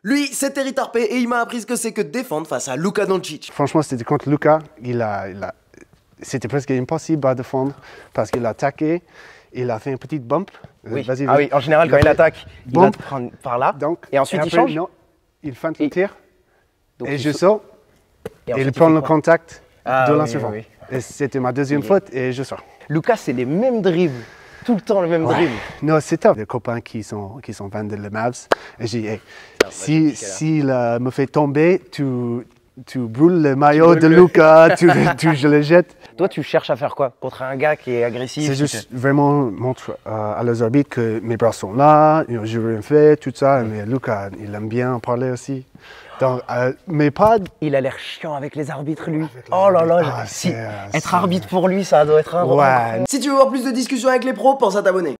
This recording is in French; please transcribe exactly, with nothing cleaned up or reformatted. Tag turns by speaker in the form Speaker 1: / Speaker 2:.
Speaker 1: Lui, c'est Terry Tarpey et il m'a appris ce que c'est que de défendre face à Luka Doncic.
Speaker 2: Franchement, c'était contre Luka. Il a, il a, c'était presque impossible à défendre parce qu'il a attaqué. Il a fait une petite bump.
Speaker 3: Oui.
Speaker 2: Vas-y,
Speaker 3: ah
Speaker 2: vas-y.
Speaker 3: oui, en général, quand il attaque, il
Speaker 2: Bump.
Speaker 3: va te prendre par là.
Speaker 2: Donc,
Speaker 3: et ensuite,
Speaker 2: et
Speaker 3: il
Speaker 2: après,
Speaker 3: change.
Speaker 2: Non, il feinte le
Speaker 3: Et-
Speaker 2: tir.
Speaker 3: Donc,
Speaker 2: et
Speaker 3: il
Speaker 2: je
Speaker 3: saute.
Speaker 2: sors.
Speaker 3: Et
Speaker 2: Et
Speaker 3: ensuite,
Speaker 2: il
Speaker 3: il
Speaker 2: prend
Speaker 3: fait
Speaker 2: le
Speaker 3: quoi
Speaker 2: contact
Speaker 3: Ah
Speaker 2: de
Speaker 3: oui,
Speaker 2: l'ancien
Speaker 3: oui,
Speaker 2: Et c'était ma deuxième
Speaker 3: Il est-
Speaker 2: faute et je sors.
Speaker 3: Lucas, c'est les mêmes dribbles. Tout le temps, le même
Speaker 2: Ouais.
Speaker 3: dribble.
Speaker 2: Non, c'est top. Les copains qui sont, qui sont fans de les Mavs. Et j'ai dit, hey, si, s'il euh, me fait tomber, tu, tu brûles le maillot
Speaker 3: brûles
Speaker 2: de
Speaker 3: le-
Speaker 2: Luka, tu, tu, je le jette.
Speaker 3: Toi, tu cherches à faire quoi contre un gars qui est agressif?
Speaker 2: C'est juste vraiment montrer euh, à les arbitres que mes bras sont là, je n'ai rien fait, tout ça. Mais Luka, il aime bien parler aussi. Donc, euh, mais pas.
Speaker 3: Il a l'air chiant avec les arbitres, lui.
Speaker 2: Avec les
Speaker 3: Oh là là,
Speaker 2: arbitres. Ah,
Speaker 3: si-
Speaker 2: c'est, euh,
Speaker 3: être
Speaker 2: c'est-
Speaker 3: arbitre pour lui, ça doit être un
Speaker 2: Ouais.
Speaker 1: Si tu veux voir plus de discussions avec les pros, pense à t'abonner.